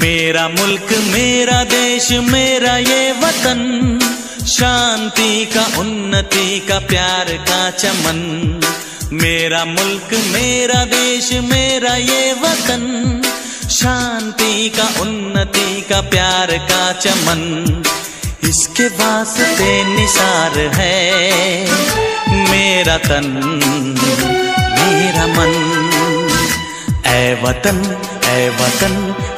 मेरा मुल्क मेरा देश मेरा ये वतन, शांति का उन्नति का प्यार का चमन। मेरा मुल्क मेरा देश मेरा ये वतन, शांति का उन्नति का प्यार का चमन। इसके वास्ते निसार है मेरा तन मेरा मन। ऐ वतन